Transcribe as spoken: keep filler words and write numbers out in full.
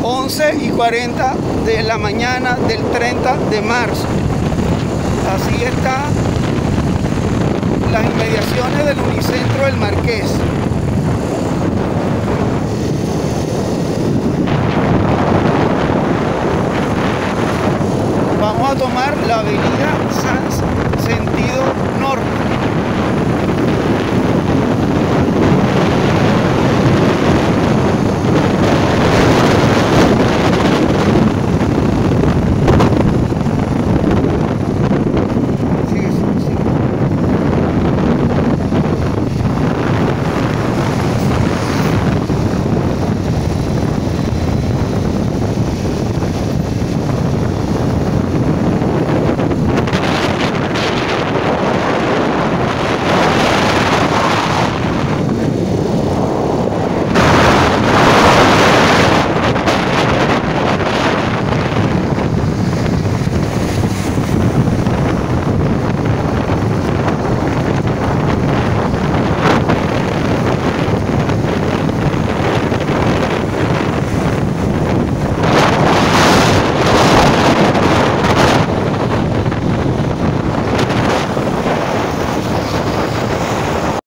once y cuarenta de la mañana del treinta de marzo. Así está las inmediaciones del Unicentro del Marqués. Vamos a tomar la avenida Sanz, sentido norte.